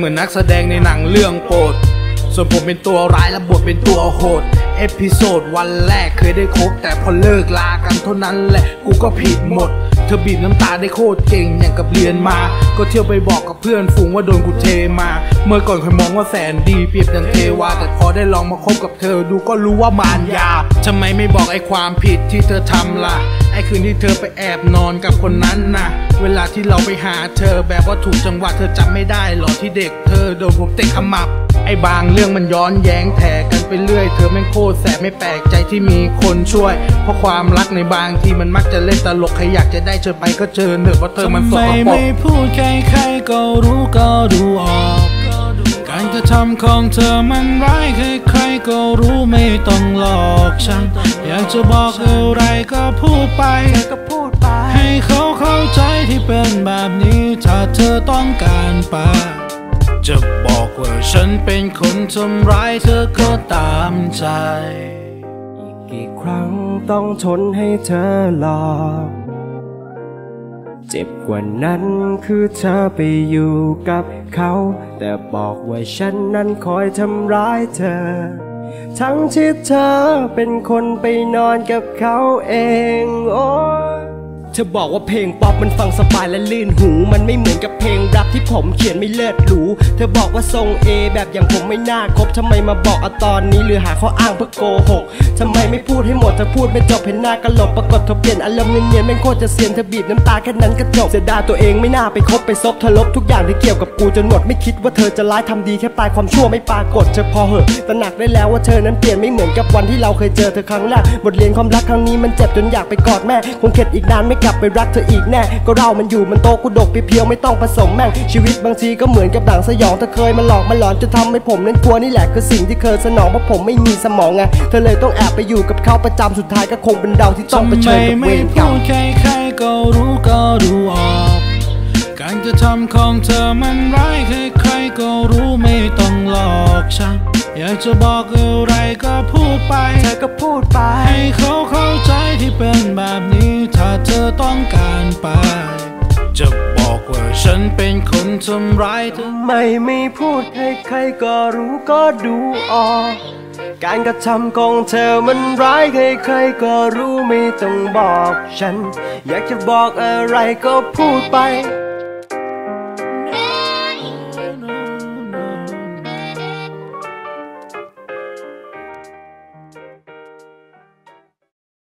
เหมือนนักแสดงในหนังเรื่องโปรดส่วนผมเป็นตัวร้ายและบทเป็นตัวโหดเอพิโซดวันแรกเคยได้คบแต่พอเลิกลากันเท่านั้นแหละกูก็ผิดหมดเธอบีบน้ำตาได้โคตรเก่งอย่างกับเรียนมาก็เที่ยวไปบอกกับเพื่อนฝูงว่าโดนกูเทมาเมื่อก่อนเคยมองว่าแสนดีเปรียบดังเทวาแต่พอได้ลองมาคบกับเธอดูก็รู้ว่ามารยาทำไมไม่บอกไอ้ความผิดที่เธอทำล่ะไอ้คืนที่เธอไปแอบนอนกับคนนั้นนะเวลาที่เราไปหาเธอแบบว่าถูกจังหวะเธอจำไม่ได้หรอที่เด็กเธอโดนผมเตะขมับไอ้บางเรื่องมันย้อนแย้งแถกันไปเรื่อยเธอแม่งโคตรแสบไม่แปลกใจที่มีคนช่วยเพราะความรักในบางทีมันมักจะเล่นตลกใครอยากจะได้เชิญไปก็เชิญเถอะเพราะเธอมันสกปรกทำไมไม่พูดใครๆก็รู้ก็ดูออกการกระทำของเธอมันร้ายใครๆก็รู้ไม่ต้องหลอกฉันอยากจะบอกอะไรก็พูดไปให้เขาเข้าใจที่เป็นแบบนี้ถ้าเธอต้องการไปจะบอกว่าฉันเป็นคนทำร้ายเธอก็ตามใจอีกกี่ครั้งต้องทนให้เธอหลอกเจ็บกว่านั้นคือเธอไปอยู่กับเขาแต่บอกว่าฉันนั้นคอยทำร้ายเธอทั้งที่เธอเป็นคนไปนอนกับเขาเองโอ้เธอบอกว่าเพลงป๊อปมันฟังสบายและลื่นหูมันไม่เหมือนกับเพลงรักที่ผมเขียนไม่เลิศหรูเธอบอกว่าทรงเอแบบอย่างผมไม่น่าคบทำไมมาบอกตอนนี้หรือหาข้ออ้างเพื่อโกหกทำไมไม่พูดให้หมดเธอพูดไม่จบเห็นหน้ากะหลบปรากฏเธอเปลี่ยนอารมณ์เนียนๆแม่งโคตรจะเสียนเธอบีบน้ำตาแค่นั้นก็จบเสียดายตัวเองไม่น่าไปคบไปซบเธอลบทุกอย่างที่เกี่ยวกับกูจนหมดไม่คิดว่าเธอจะร้ายทำดีแค่ปลายความชั่วไม่ปรากฏเธอพอเหอะตระหนักได้แล้วว่าเธอนั้นเปลี่ยนไม่เหมือนกับวันที่เราเคยเจอเธอครั้งแรกบทเรียนความรักครั้งนี้มันเจ็บจนอยากไปกอดแม่คงเข็ดอีกนานไม่กลับไปรักเธออีกแน่ก็เรามันอยู่มันโตกูดกเพียวไม่ต้องผสมแม่งชีวิตบางทีก็เหมือนกับหนังสยองเธอเคยมาหลอกมาหลอนจนทำให้ผมนั้นกลัวนี่แหละคือสิ่งที่เคยสนองเพราะผมไม่มีสมองไงเธอเลยต้องแอบไปอยู่กับเขาประจำสุดท้ายก็คงเป็นเราที่ต้องเผชิญกับเวรกรรมใครๆก็รู้ก็ดูออกการกระทำของเธอมันร้ายใครๆก็รู้ไม่ต้องหลอกฉันอยากจะบอกอะไรก็พูดไปเธอก็พูดไปให้เขาเข้าใจที่เป็นแบบนี้ถ้าเธอต้องการไปจะบอกว่าฉันเป็นคนทำร้ายเธอไม่พูดใครๆก็รู้ก็ดูออกการกระทำของเธอมันร้ายใครๆก็รู้ไม่ต้องบอกฉันอยากจะบอกอะไรก็พูดไป